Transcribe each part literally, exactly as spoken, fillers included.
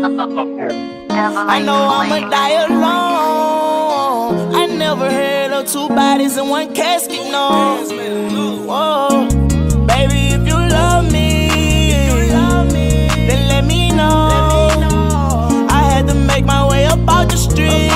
I know I'ma die alone. I never heard of two bodies in one casket, no. Whoa, baby, if you love me, then let me know. I had to make my way up out the streets.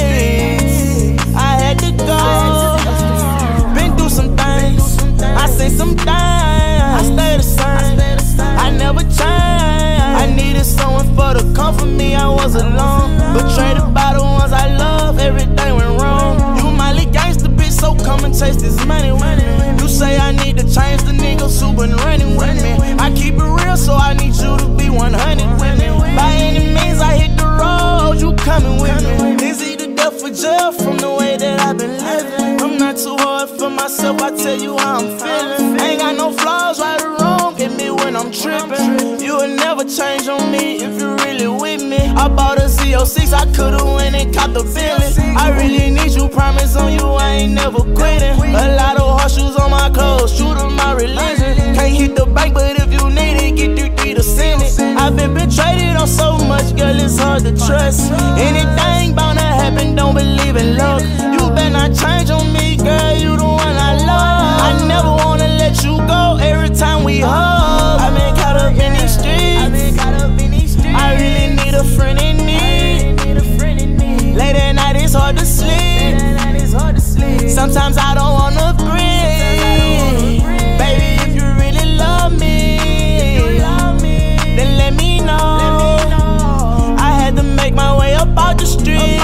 I had to go. Been through some things. I say some things. I stay the same. I never change. I needed someone for to comfort me. I was alone, betrayed by the ones I love. Everything went wrong. You Miley gangsta bitch, so come and chase this money with me. You say I need to change the niggas who been running with me. I keep it real, so I need you to be one hundred with me. By any means, I hit the road. You coming with me? Is it the death for jail from the way that I've been living? I'm not too hard for myself. I tell you how I'm feeling. Ain't got no flaws, right or wrong. Get me when I'm tripping. You will never change on me if you really with me. I bought a Z oh six, I could've went and caught the Bentley. I really need you, promise on you, I ain't never quitting. A lot of horseshoes on my clothes, true to my religion. Can't hit the bank, but if you need it, get through three to send it. I've been betrayed on so much, girl, it's hard to trust. Anything bound to happen, don't believe in luck. You better not change on me, girl, you the one I love. I never wanna let you go, every time we hug. I've been caught up in these streets. I really need a friend in need. Late at night it's hard to sleep. Sometimes I don't wanna breathe. Baby, if you really love me, then let me know. I had to make my way up out the streets.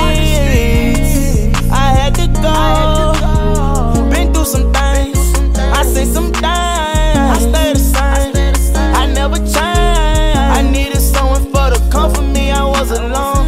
I had to go. Been through some things. I say some things. I stay the same. I never change. I needed someone for to comfort me. I was alone.